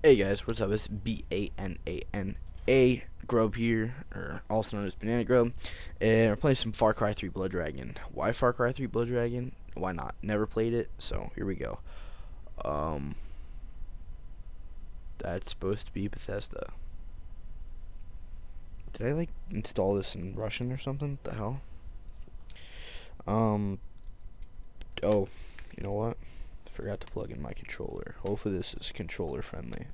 Hey guys, what's up? It's B-A-N-A-N-A Grub here, or also known as Banana Grub, and we're playing some Far Cry 3 Blood Dragon. Why Far Cry 3 Blood Dragon? Why not? Never played it, so here we go. That's supposed to be Bethesda. Did I like install this in Russian or something? What the hell? Oh, you know what? Forgot to plug in my controller. Hopefully this is controller friendly.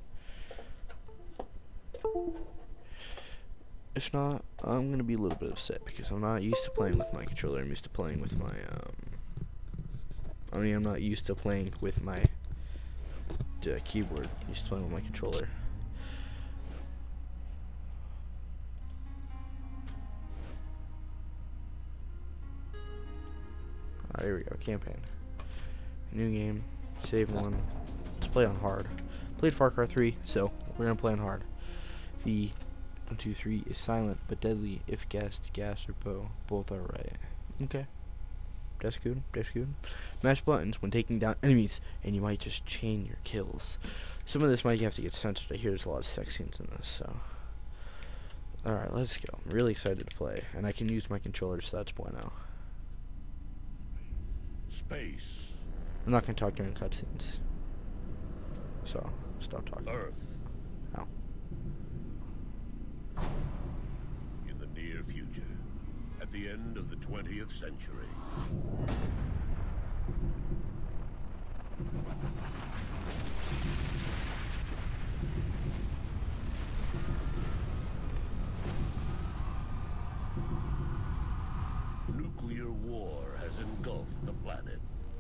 If not, I'm gonna be a little bit upset because I'm not used to playing with my controller. I'm used to playing with my I'm not used to playing with my keyboard. I'm used to playing with my controller. Alright, here we go. Campaign. New game. Save one. Let's play on hard. Played Far Cry 3, so we're gonna play on hard. The 1, 2, 3 is silent but deadly if gassed, gas, or bow. Both are right. Okay. That's good. That's good. Mash buttons when taking down enemies, and you might just chain your kills. Some of this might have to get censored. I hear there's a lot of sex scenes in this, so. Alright, let's go. I'm really excited to play, and I can use my controller, so that's bueno. Space. I'm not gonna talk during cutscenes. So, stop talking. Earth. Ow. In the near future, at the end of the 20th century. Nuclear war has engulfed the planet.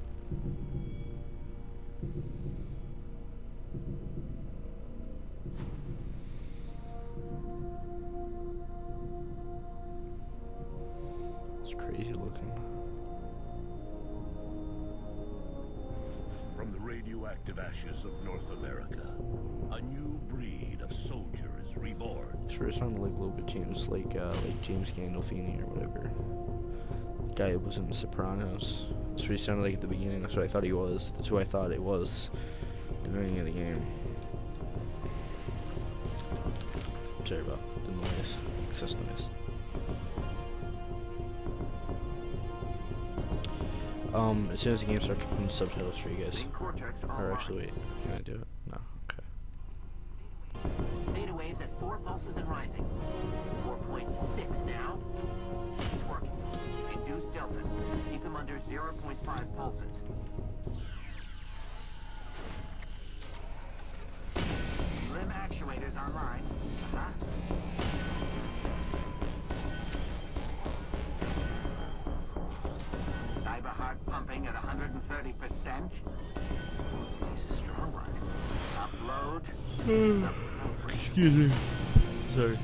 It's crazy looking. From the radioactive ashes of North America, a new breed of soldier is reborn. Sure, it sounded like a little bit James, like James Gandolfini or whatever. The guy who was in The Sopranos. That's what he sounded like at the beginning. That's what I thought he was. That's who I thought it was at the beginning of the game. Sorry about the noise. Excess noise. As soon as the game starts, putting subtitles for you guys. Or actually, wait, can I do it? No, okay. Theta waves at 4 pulses and rising. 4.6 now. It's working. Induce delta. Keep them under 0.5 pulses. Limb actuators online. Cyber heart pumping at 130%. He's a strong one. Upload. Excuse me. Sorry.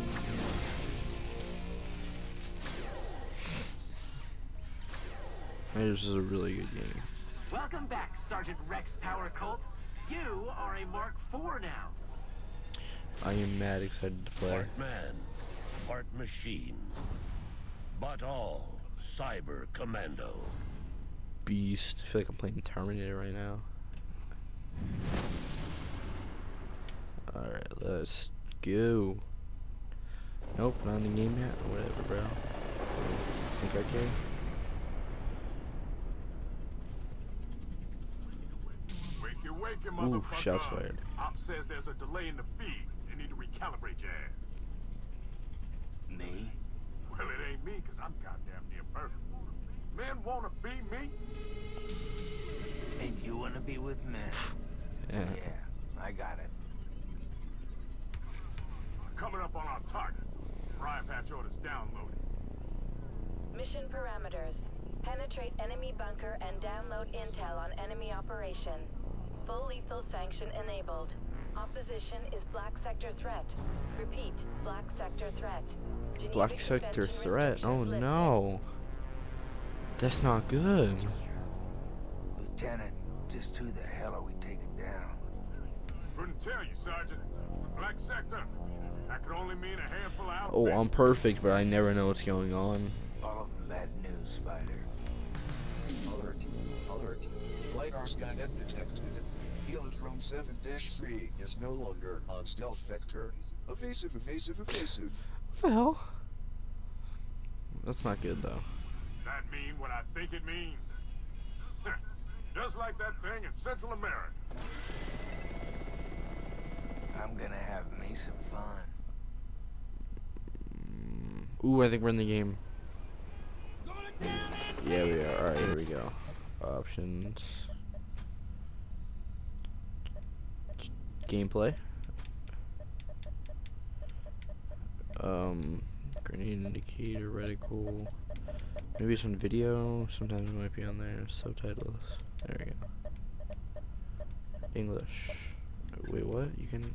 This is a really good game. Welcome back, Sergeant Rex Power Colt. You are a Mark IV now. I am mad excited to play. Part man, part machine, but all cyber commando. Beast. I feel like I'm playing Terminator right now. Alright, let's go. Nope, not in the game yet. Whatever, bro. Think I care? Ooh, shots fired. Op says there's a delay in the feed. They need to recalibrate your ass. Me? Well, it ain't me, because I'm goddamn near perfect. Men want to be me? And you want to be with men? Yeah. Yeah, I got it. Coming up on our target. Brian Patch orders downloaded. Mission parameters. Penetrate enemy bunker and download intel on enemy operation. Full lethal sanction enabled. Opposition is Black Sector threat. Repeat, Black Sector threat. Geneva Black Sector Convention threat? Oh restrictions no. That's not good. Lieutenant, just who the hell are we taking down? Couldn't tell you, Sergeant. Black Sector. That could only mean a handful of Oh, outfits. I'm perfect, but I never know what's going on. All of them bad news, Spider. Alert. Alert. LiDAR scan detected. Pilot from 7-3 is no longer on stealth vector. Evasive, evasive, evasive. What the hell? That's not good though. That mean what I think it means? Just like that thing in Central America. I'm gonna have me some fun. Ooh, I think we're in the game. Yeah, we are. Alright, here we go. Options. Gameplay. Grenade indicator, reticle. Maybe it's on video. Sometimes it might be on there. Subtitles. There we go. English. Wait, what? You can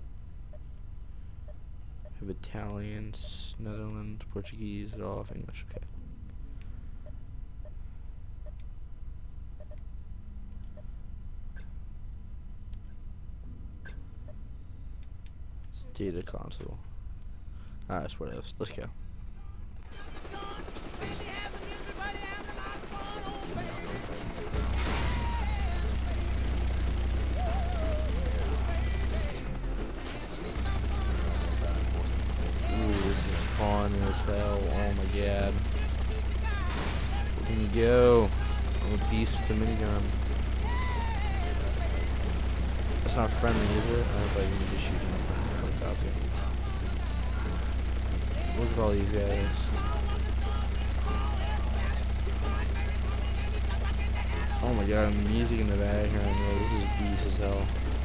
have Italian, Netherlands, Portuguese, off, English. Okay. It's data console. Alright, that's what it is. Let's go. Fun as hell. Oh my god. Where can you go? I'm a beast with the minigun. That's not friendly, is it? I thought you need to shoot my friend. Look at all these guys. Oh my god, and the music in the background. This is beast as hell.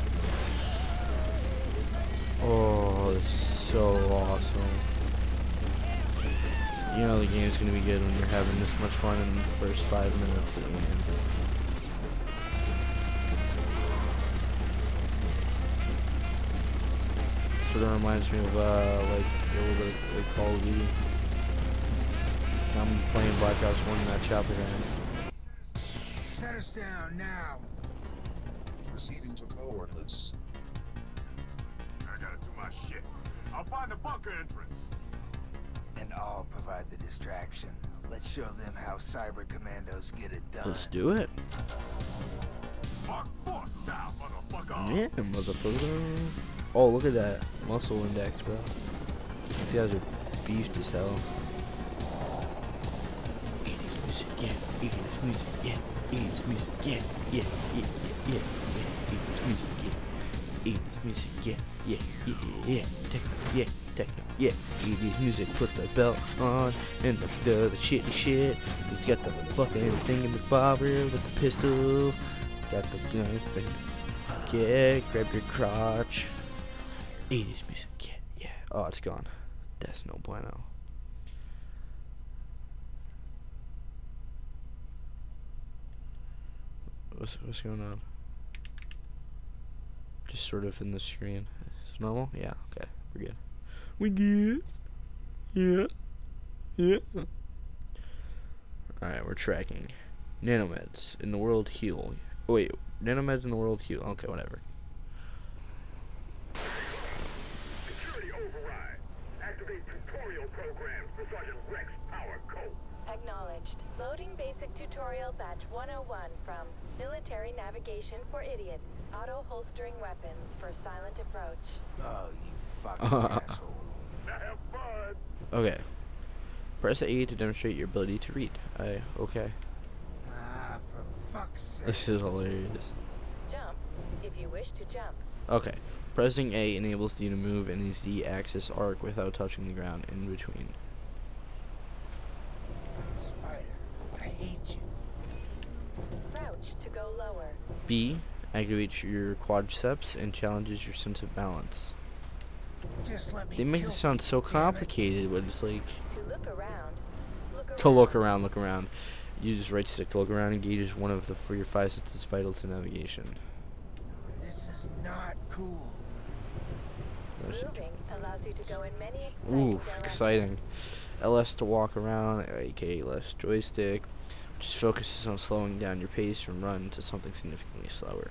Oh, this is so awesome. You know the game's gonna be good when you're having this much fun in the first 5 minutes of the game. Sort of reminds me of like a little bit of like Call of Duty. I'm playing Black Ops 1 in that chopper gun. Set us down now. Proceeding to coordinates. I gotta do my shit. I'll find the bunker entrance. And I'll provide the distraction. Let's show them how cyber commandos get it done. Let's do it. Mark 4 style, motherfucker. Yeah, motherfucker. Oh, look at that muscle index, bro. These guys are beast as hell. 80s music, yeah. 80s music, yeah. 80s music, yeah. Yeah, yeah, yeah, yeah. 80s music, yeah. 80s music, yeah. Yeah, yeah, yeah. Techno, yeah. Techno, yeah. 80s music, put the belt on and the shitty shit. He's got the fucking thing in the bobber with the pistol. Got the thing. Yeah, grab your crotch. 80s music, yeah, yeah. Oh, it's gone. That's no bueno. What's going on? Just sort of in the screen. Is it normal? Yeah, okay. We're good. We good? Yeah. Yeah. Alright, we're tracking. Nanomeds in the world heal. Oh, wait, nanomeds in the world heal. Okay, whatever. Security override. Activate tutorial programs for Sergeant Rex Power Code. Acknowledged. Loading basic tutorial batch 101 from Military Navigation for Idiots. Auto-holstering weapons for silent approach. Oh, you fucking asshole. Now have fun. Okay. Press A to demonstrate your ability to read. Okay. Ah, for fuck's sake. This is hilarious. Jump if you wish to jump. Okay. Pressing A enables you to move in a Z-axis arc without touching the ground in between. Spider, I hate you. Crouch to go lower. B activates your quadriceps and challenges your sense of balance. Just let me They make kill it sound so damn it. complicated, but it's like To look around. look around. You just right stick to look around, engages one of your 5 senses vital to navigation. This is not cool. Moving allows you to go in many exciting Ooh, directions. exciting. LS to walk around, aka left joystick, which focuses on slowing down your pace from run to something significantly slower.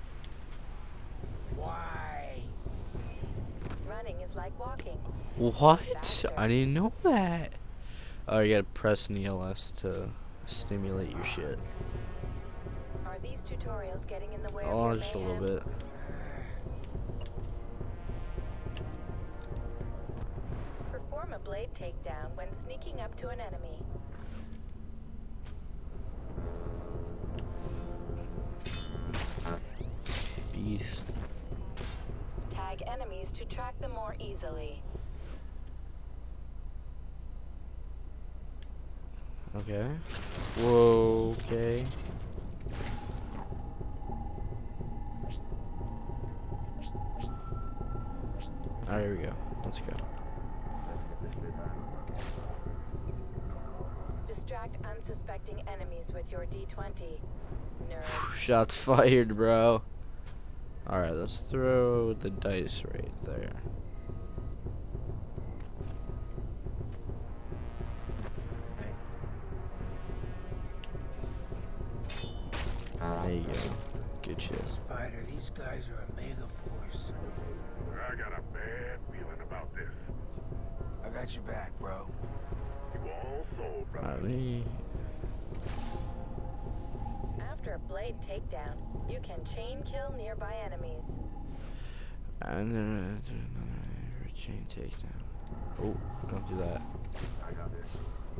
Why? Running is like walking. What? I didn't know that. Oh, you gotta press in the LS to stimulate your shit. Are Are these tutorials getting in the way of Oh, your just a mayhem? little bit. Perform a blade takedown when sneaking up to an enemy. Beast. Tag enemies to track them more easily. Okay. Whoa, okay. Alright, here we go. Let's go. Distract unsuspecting enemies with your D20. Nerd. Shots fired, bro. Alright, let's throw the dice right there. There you go. Good shit. Spider, these guys are a mega force. I got a bad feeling about this. I got your back, bro. You all sold, brother. Alright. After a blade takedown, you can chain kill nearby enemies. And then another chain takedown. Oh, don't do that. I got this.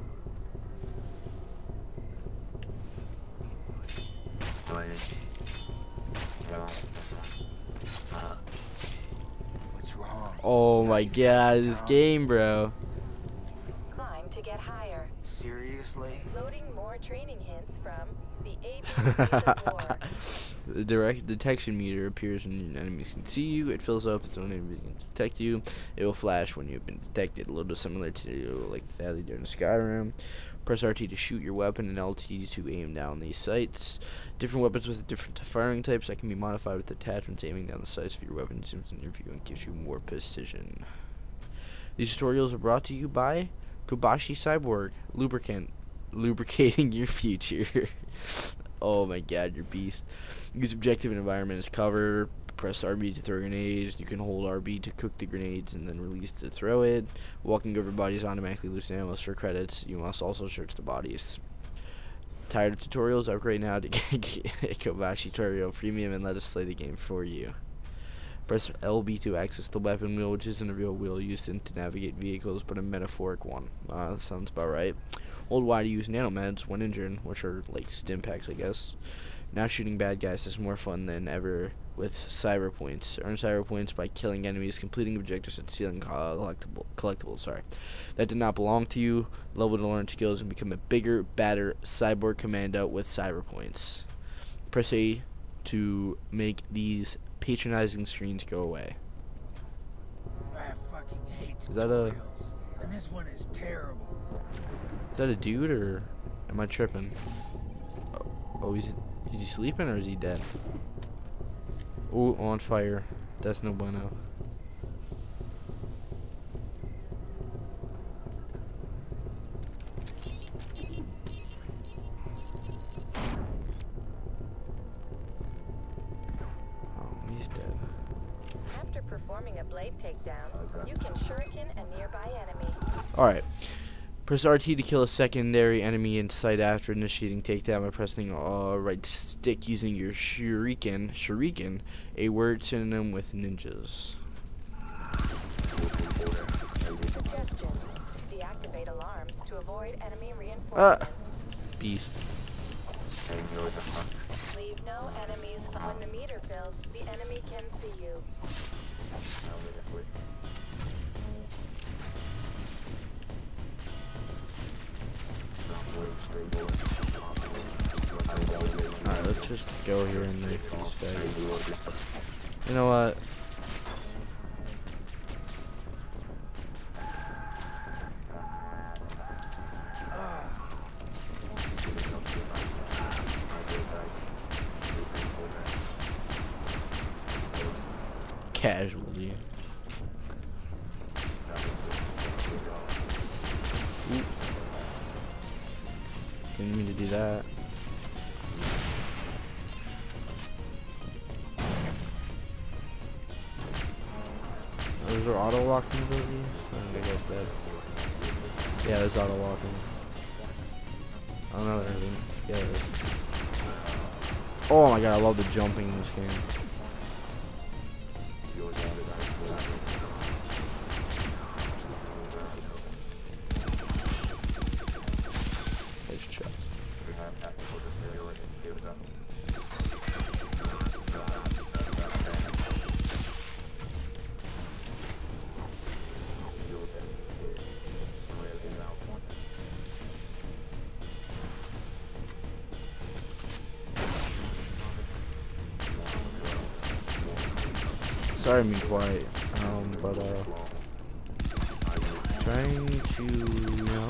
What's wrong? Oh my god, this game, bro. Climb to get higher. Seriously? Loading more training hints from the ABCs of War. The direct detection meter appears when enemies can see you. It fills up so when enemies can detect you. It will flash when you've been detected. A little similar to like Thali during Skyrim. Press RT to shoot your weapon and LT to aim down these sights. Different weapons with different firing types that can be modified with attachments aiming down the sights of your weapon zooms in your view and gives you more precision. These tutorials are brought to you by Kobashi Cyborg lubricating your future. Oh my god, you're beast. Use objective and environment as cover. Press RB to throw grenades. You can hold RB to cook the grenades and then release to throw it. Walking over bodies automatically loosen ammo for credits. You must also search the bodies. Tired of tutorials? Upgrade now to get Kobashi Tutorial Premium and let us play the game for you. Press LB to access the weapon wheel, which isn't a real wheel used to navigate vehicles, but a metaphoric one. That sounds about right. Hold Y to use nanomeds when injured, which are like stim packs, I guess. Now shooting bad guys is more fun than ever with cyber points. Earn cyber points by killing enemies, completing objectives, and stealing collectibles. Sorry, that did not belong to you. Level to learn skills and become a bigger, badder cyborg commando with cyber points. Press A to make these patronizing screens go away. I fucking hate Is that a- tutorials. And this one is terrible. Is that a dude or am I tripping? Oh, is he sleeping or is he dead? Oh, on fire. That's no bueno. Oh, he's dead. After performing a blade takedown, you can shuriken a nearby enemy. Alright. Press RT to kill a secondary enemy in sight after initiating takedown by pressing right stick using your shuriken, a word synonym with ninjas. Suggestion: deactivate alarms to avoid enemy reinforcements. Beast. Leave no enemies. When the meter fills, the enemy can see you. Alright, let's just go here and knife these faggots. You know what? Casualty. Oop. Didn't mean to do that. Oh, is there auto walking abilities? I think I guess dead. Yeah, there's auto walking. Oh no, there isn't. Yeah, there is. Oh my god, I love the jumping in this game. Nice shot. Sorry I'm being quiet, but trying to, you know,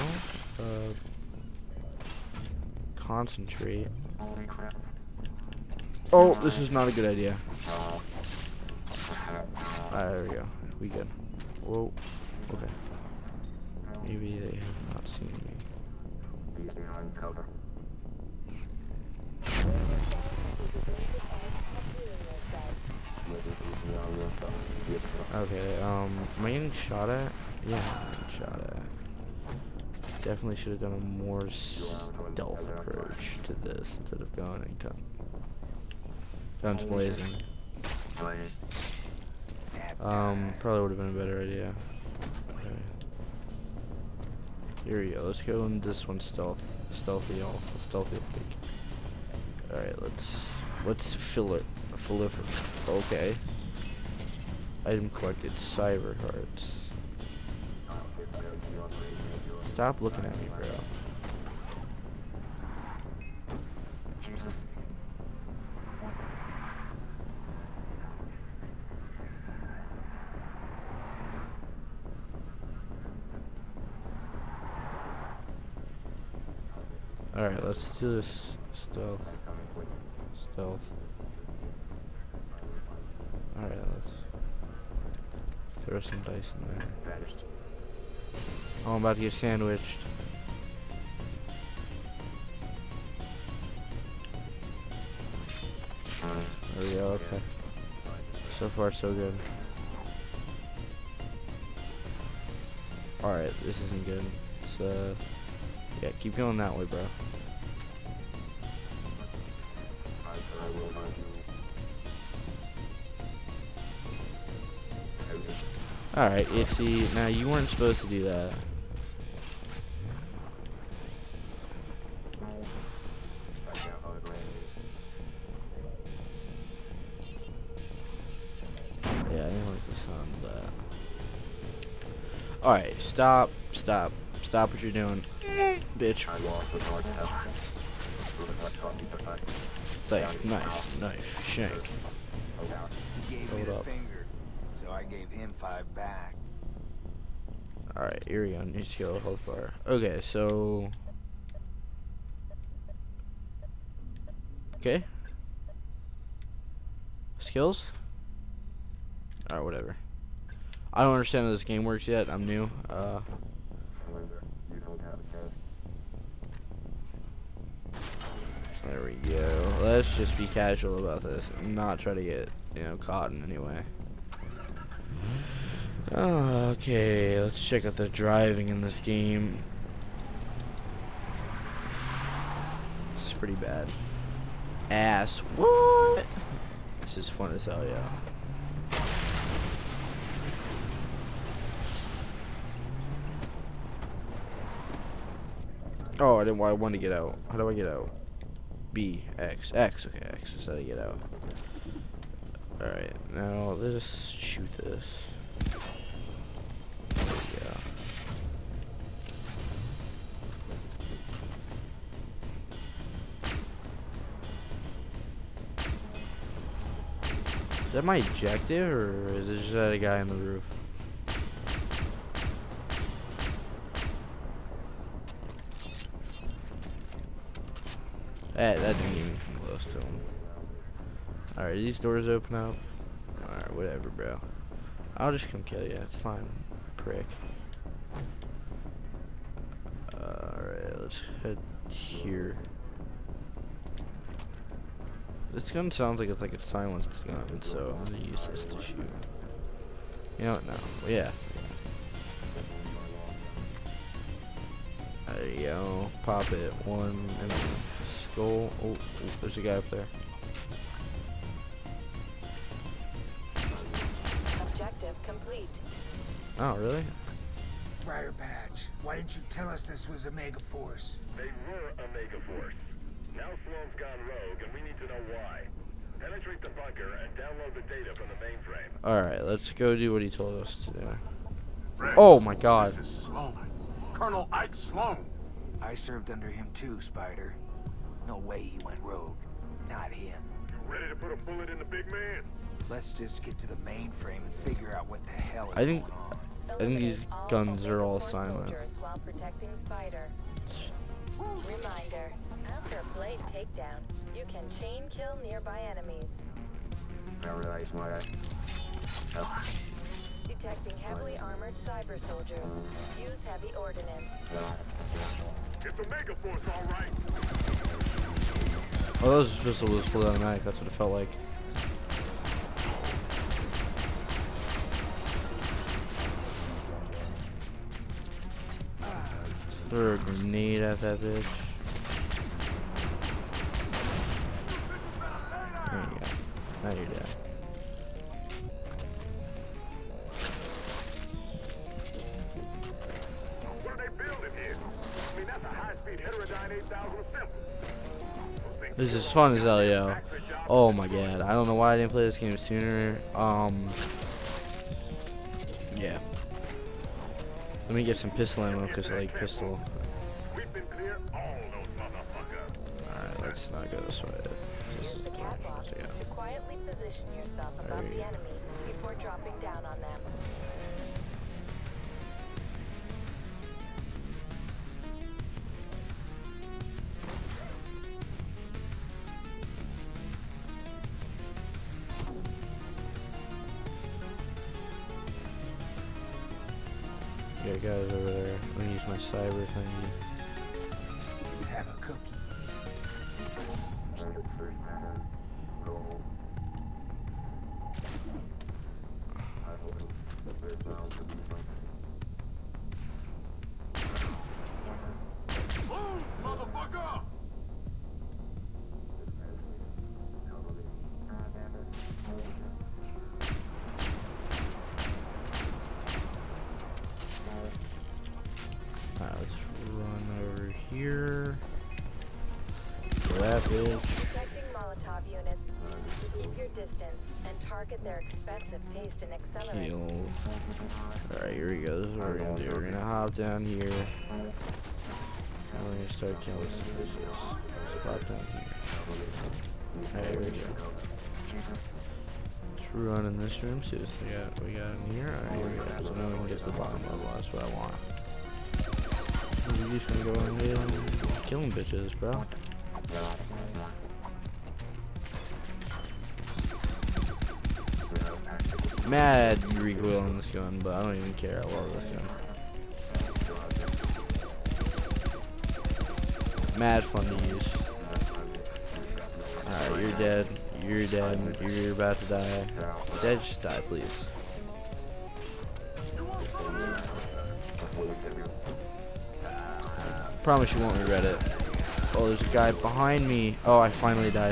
concentrate. Oh, this is not a good idea. Alright, there we go. We good. Whoa. Okay. Maybe they have not seen me. Okay, am I getting shot at? Yeah, I'm getting shot at. Definitely should have done a more stealth approach to this instead of going into guns blazing. Probably would have been a better idea. Okay. Here we go. Let's go in this one stealthy, y'all. Stealthy. All right, let's fill it. Okay. Item collected, cyber hearts. Stop looking at me, bro. Alright, let's do this stealth. Alright, let's throw some dice in there. Oh, I'm about to get sandwiched. There we go, okay. So far, so good. Alright, this isn't good. It's, yeah, keep going that way, bro. Alright, you see, now you weren't supposed to do that. Yeah, I didn't like the sound of that. Alright, stop what you're doing. Bitch. Knife, shank. He gave me the finger, so I gave him 5 back. Alright, here we go. New skill, health bar. Okay, so. Okay. Skills? Alright, whatever. I don't understand how this game works yet. I'm new. There we go. Let's just be casual about this. Not try to get, you know, caught in any way. Okay, let's check out the driving in this game. This is pretty bad. Ass. What? This is fun as hell, yeah. Oh, I wanted to get out. How do I get out? B, X. X, okay, X is how to get out. Alright, now let's shoot this. There we go. Is that my objective, or is it just that a guy on the roof? That didn't even come close to him. Alright, these doors open up. Alright, whatever, bro. I'll just come kill you. It's fine, prick. Alright, let's head here. This gun sounds like it's like a silenced gun, so I'm gonna use this to shoot. You know what? No. Well, yeah. There you go. Pop it. One and then skull. Oh, there's a guy up there. objective complete. Oh, really? Briar Patch, why didn't you tell us this was a Megaforce? They were a Megaforce. Now Sloan's gone rogue, and we need to know why. Penetrate the bunker and download the data from the mainframe. Alright, let's go do what he told us to do. Rex, Oh my god. This is Sloan. Colonel Ike Sloan. I served under him too, Spider. No way he went rogue. Not him. You ready to put a bullet in the big man? Let's just get to the mainframe and figure out what the hell is I think going on. these Eliminate guns are all Megaforce silent. soldiers while protecting Spider. Reminder, after a blade takedown, you can chain kill nearby enemies. Detecting heavily armored cyber soldiers. Use heavy ordnance. It's a Megaforce, all right. Oh, those pistol was fully automatic. That's what it felt like. Throw a grenade at that bitch. There you go. Now you're dead. What are they building here? I mean, that's a high-speed heterodyne 8000 assembly. This is fun as hell, yo. Oh my god. I don't know why I didn't play this game sooner. Yeah. Let me get some pistol ammo because I like pistol. We've been clear all those motherfuckers. Alright, let's not go this way. This Use is the catwalk yeah. to quietly position yourself above There you the go. enemy before dropping down on them. Yeah, guys over there. Let me use my cyber thingy. Have a cookie. Move, motherfucker! Alright, let's run over here. That bitch. Detecting Molotov units. Keep your distance and target their expensive taste and accelerant. Kill. Alright, here we go. This is what we're gonna do. We're gonna hop down here. And we're gonna start killing some bitches. Spot down here. Alright, here we go. Let's run in this room, see what we got in here. Alright, here we go. So now we can get to the bottom level. That's what I want. We just gonna go in here and killing bitches, bro. Mad recoil on this gun, but I don't even care. I love this gun. Mad fun to use. Alright, you're dead. You're dead. You're about to die. Dead, just die, please. Promise you won't regret it. Oh, there's a guy behind me. Oh, I finally died.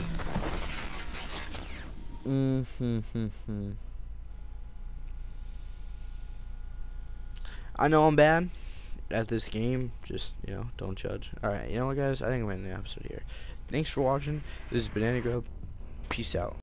I know I'm bad at this game. Just, you know, don't judge. Alright, you know what, guys? I think I'm ending the episode here. Thanks for watching. This is Banana Grub. Peace out.